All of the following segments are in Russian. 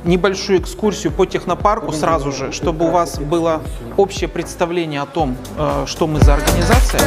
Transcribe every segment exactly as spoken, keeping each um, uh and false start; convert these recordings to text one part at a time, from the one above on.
небольшую экскурсию по технопарку сразу же, чтобы у вас было общее представление о том, что мы за организация.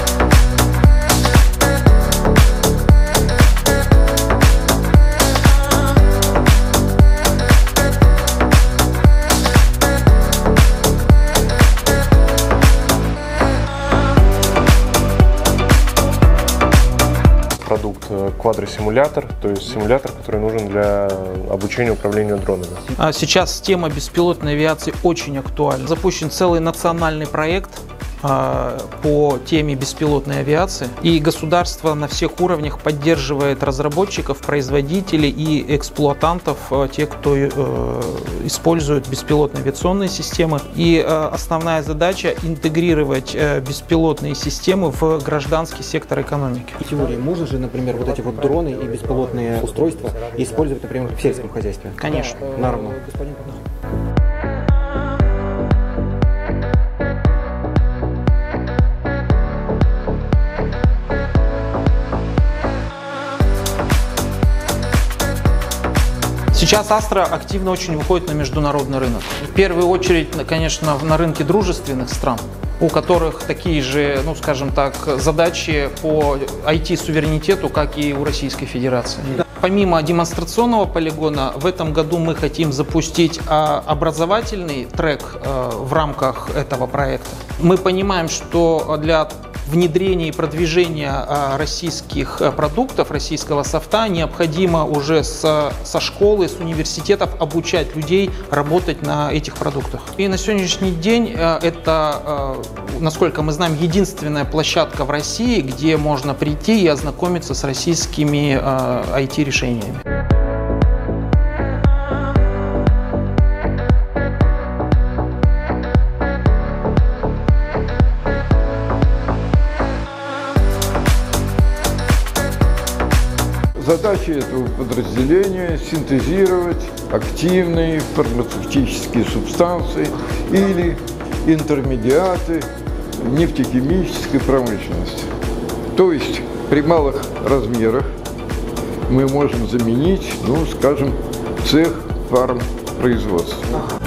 Продукт квадросимулятор, то есть симулятор, который нужен для обучения управлению дронами. Сейчас тема беспилотной авиации очень актуальна. Запущен целый национальный проект по теме беспилотной авиации, и государство на всех уровнях поддерживает разработчиков, производителей и эксплуатантов, тех, кто использует беспилотные авиационные системы. И основная задача — интегрировать беспилотные системы в гражданский сектор экономики. В теории можно же, например, вот эти вот дроны и беспилотные устройства использовать, например, в сельском хозяйстве? Конечно. Наравно. Сейчас Astra активно очень выходит на международный рынок. В первую очередь, конечно, на рынке дружественных стран, у которых такие же, ну скажем так, задачи по ай ти-суверенитету, как и у Российской Федерации. Помимо демонстрационного полигона, в этом году мы хотим запустить образовательный трек в рамках этого проекта. Мы понимаем, что для внедрения и продвижения российских продуктов, российского софта необходимо уже с, со школы, с университетов обучать людей работать на этих продуктах. И на сегодняшний день это, насколько мы знаем, единственная площадка в России, где можно прийти и ознакомиться с российскими ай ти-решениями. Задача этого подразделения – синтезировать активные фармацевтические субстанции или интермедиаты нефтехимической промышленности. То есть при малых размерах мы можем заменить, ну, скажем, цех фармпроизводства.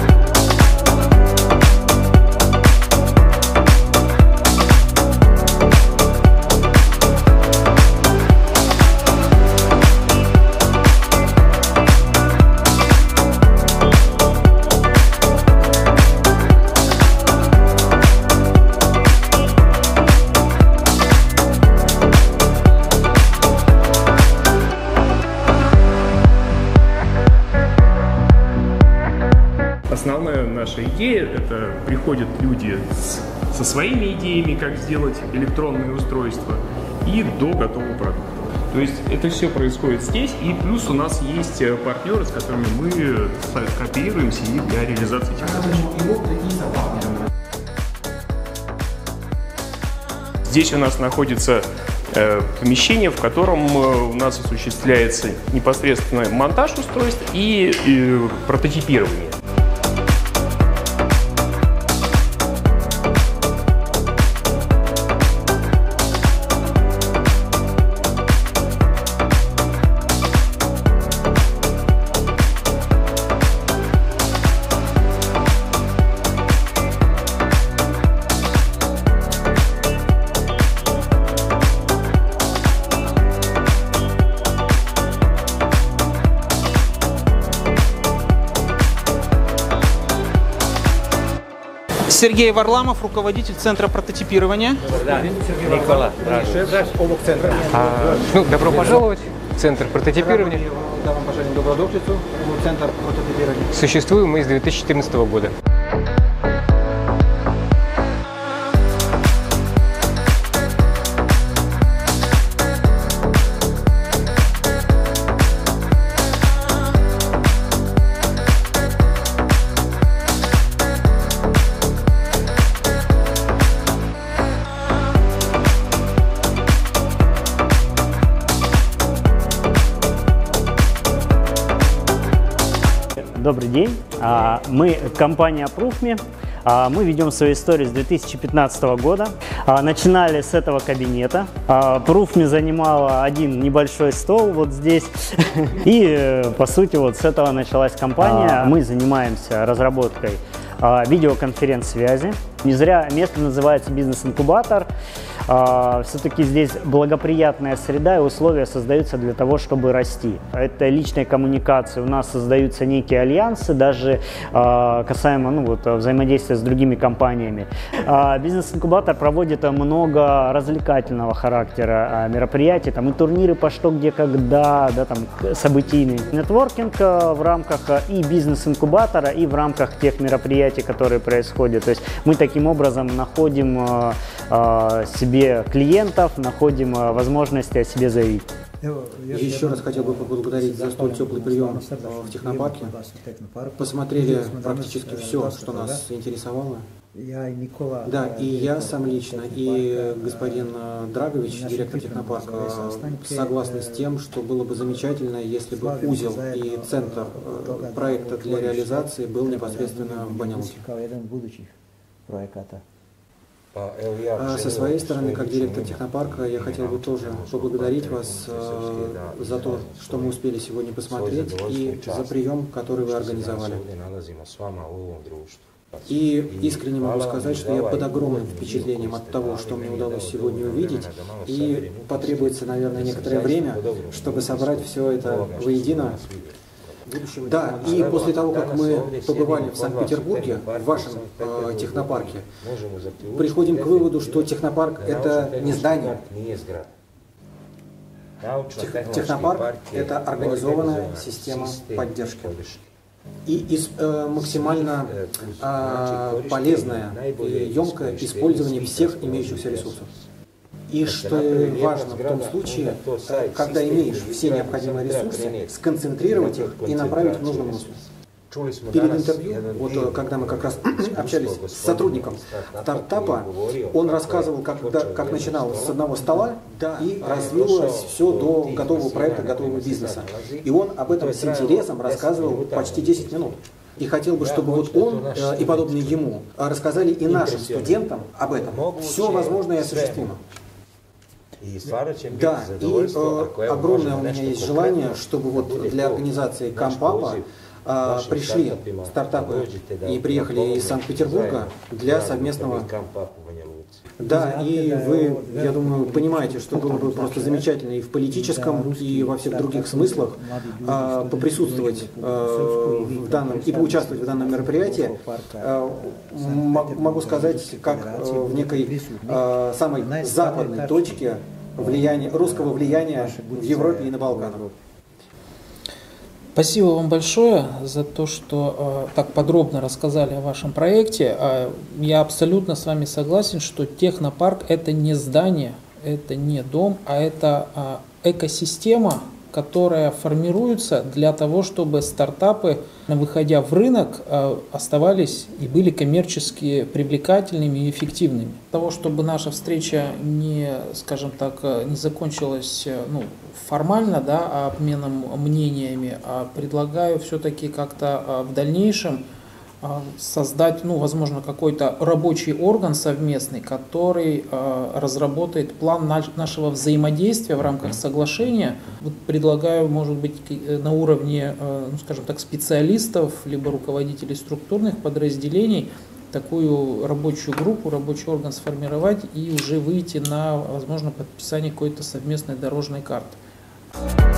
Основная наша идея – это приходят люди с, со своими идеями, как сделать электронные устройства, и до готового продукта. То есть это все происходит здесь, и плюс у нас есть партнеры, с которыми мы кооперируемся и для реализации этих задач. Здесь у нас находится э, помещение, в котором э, у нас осуществляется непосредственно монтаж устройств и, и прототипирование. Сергей Варламов, руководитель Центра прототипирования. Да, Никола. А, ну, добро пожаловать в Центр прототипирования. Существуем мы с две тысячи четырнадцатого года. Добрый день. Мы компания Proof Me. Мы ведем свою историю с две тысячи пятнадцатого года. Начинали с этого кабинета. Пруфми занимала один небольшой стол вот здесь. И, по сути, вот с этого началась компания. Мы занимаемся разработкой видеоконференц-связи. Не зря место называется бизнес-инкубатор. Все-таки здесь благоприятная среда и условия создаются для того, чтобы расти. Это личная коммуникация. У нас создаются некие альянсы, даже касаемо ну, вот, взаимодействия с другими компаниями. Бизнес-инкубатор проводит много развлекательного характера мероприятий. Там и турниры по что, где, когда, да, там, событийный нетворкинг в рамках и бизнес-инкубатора, и в рамках тех мероприятий, которые происходят. То есть мы таким образом находим себе клиентов, находим возможности о себе заявить. Я еще раз хотел бы поблагодарить за столь теплый прием в технопарке. Посмотрели практически все, что нас интересовало. Да, и я сам лично, и господин Драгович, директор технопарка, согласны с тем, что было бы замечательно, если бы узел и центр проекта для реализации был непосредственно в Баня-Луке. Со своей стороны, как директор технопарка, я хотел бы тоже поблагодарить вас за то, что мы успели сегодня посмотреть, и за прием, который вы организовали. И искренне могу сказать, что я под огромным впечатлением от того, что мне удалось сегодня увидеть, и потребуется, наверное, некоторое время, чтобы собрать все это воедино. Да, и после того, как мы побывали в Санкт-Петербурге, в вашем э, технопарке, приходим к выводу, что технопарк – это не здание. Тех, технопарк – это организованная система поддержки. И из, э, максимально э, полезное и емкое использование всех имеющихся ресурсов. И что важно в том случае, когда имеешь все необходимые ресурсы, сконцентрировать их и направить в нужном русле. Перед интервью, вот когда мы как раз общались с сотрудником стартапа, он рассказывал, как, как начинал с одного стола и развилось все до готового проекта, готового бизнеса. И он об этом с интересом рассказывал почти десять минут. И хотел бы, чтобы вот он э, и подобные ему рассказали и нашим студентам об этом. Все возможно и осуществимо. Да, и э, огромное у меня есть желание, чтобы вот для организации Кампапа э, пришли стартапы и приехали из Санкт-Петербурга для совместного. Да, и вы, я думаю, понимаете, что было бы просто замечательно и в политическом, и во всех других смыслах э, поприсутствовать э, в данном и поучаствовать в данном мероприятии. Э, могу сказать, как э, в некой э, самой западной точке влияния, русского влияния в Европе и на Балканах. Спасибо вам большое за то, что э, так подробно рассказали о вашем проекте. Э, я абсолютно с вами согласен, что технопарк – это не здание, это не дом, а это э, экосистема, которая формируется для того, чтобы стартапы, выходя в рынок, э, оставались и были коммерчески привлекательными и эффективными. Для того, чтобы наша встреча не, скажем так, не закончилась ну, формально, да, обменом мнениями, а предлагаю все-таки как-то в дальнейшем создать, ну, возможно, какой-то рабочий орган совместный, который э, разработает план наш, нашего взаимодействия в рамках соглашения. Вот предлагаю, может быть, на уровне, э, ну, скажем так, специалистов, либо руководителей структурных подразделений такую рабочую группу, рабочий орган сформировать и уже выйти на, возможно, подписание какой-то совместной дорожной карты.